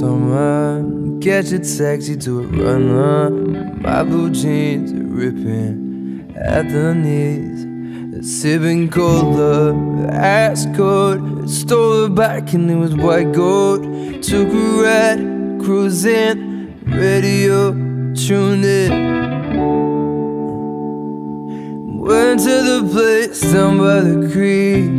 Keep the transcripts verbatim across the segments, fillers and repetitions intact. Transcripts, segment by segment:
summer, catch a taxi to a runner. My blue jeans are ripping at the knees, sipping cola, ass cold. Stole her back and it was white gold. Took a ride, cruising, radio tuned in. Went to the place down by the creek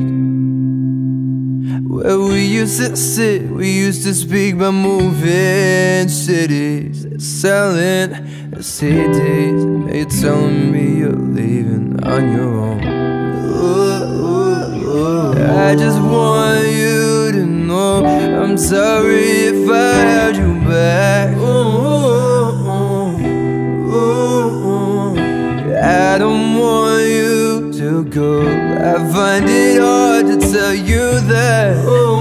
where we used to sit, we used to speak about moving cities, selling C Ds. Now you're telling me you're leaving on your own. Ooh, ooh, ooh. I just want you to know I'm sorry if I held you back. Ooh, ooh, ooh. I don't want you to go. I find it hard to tell you that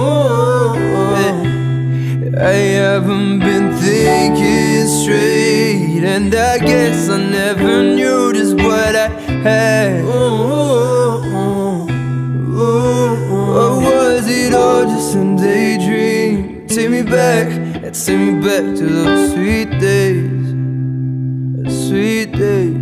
I haven't been thinking straight, and I guess I never knew just what I had. Or was it all just a daydream? Take me back, take me back to those sweet days, sweet days.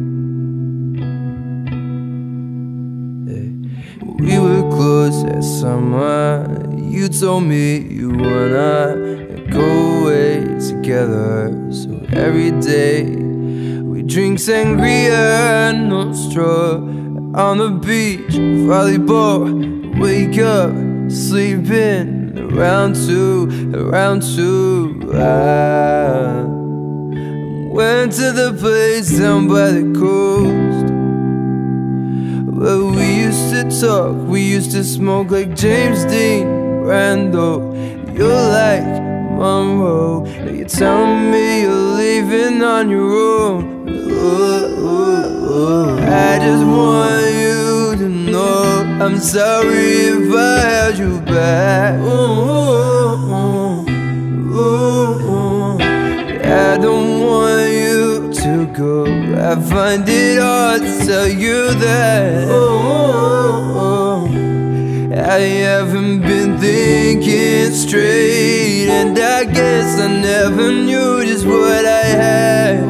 We were close that summer. You told me you wanna go away together. So every day we drink sangria, no straw, on the beach, volleyball. Wake up, sleeping around two, around two. I went to the place down by the coast where we used to talk, we used to smoke like James Dean, Randall. You're like Monroe. Now you're telling me you're leaving on your own. Ooh, ooh, ooh. I just want you to know I'm sorry if I held you back. Ooh, ooh, ooh. I don't want you to go. I find it hard to tell you that I haven't been thinking straight, and I guess I never knew just what I had.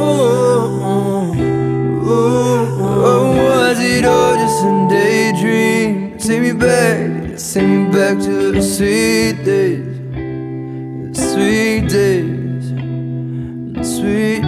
Or was it all just a daydream? Take me back, take me back to the sweet days, the sweet days, the sweet